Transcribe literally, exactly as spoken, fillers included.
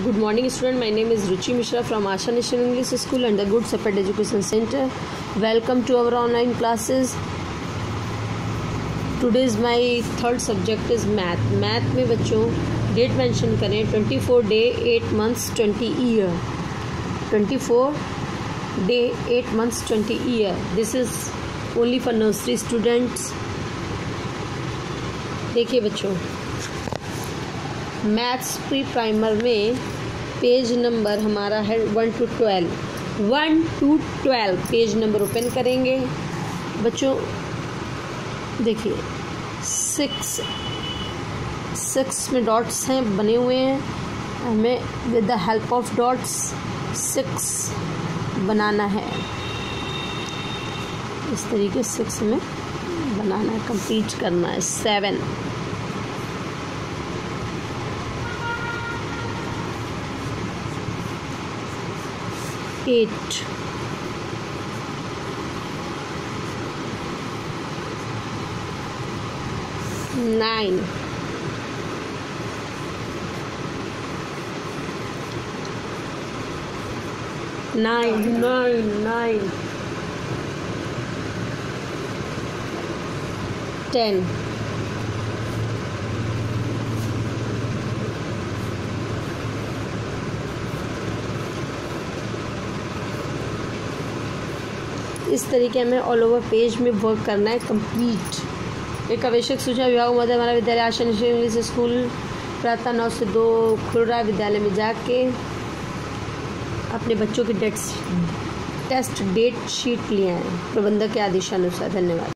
Good morning student, my name is Ruchi Mishra from Asha National English School and the Good Shepherd Education Center. Welcome to our online classes. Today's my third subject is math. Math में बच्चों date mention करें twenty-four day, eight months, twenty year. twenty-four day, eight months, twenty year. This is only for nursery students. देखिए बच्चों, maths pre primer में page number हमारा है one two twelve one two twelve page number open करेंगे बच्चों। देखिए six six में dots हैं बने हुए हैं, हमें with the help of dots six बनाना है। इस तरीके सिक्स में बनाना है, कंप्लीट करना है। Seven eight nine nine nine nine ten इस तरीके में ऑल ओवर पेज में वर्क करना है कंप्लीट। एक आवश्यक सूचना विभाग मध्य हमारा विद्यालय आशा नेशनल इंग्लिश स्कूल प्रातः नौ से दो खुल रहा है। विद्यालय में जाके अपने बच्चों की डेट टेस्ट डेट शीट लिए हैं प्रबंधक के आदेशानुसार। धन्यवाद।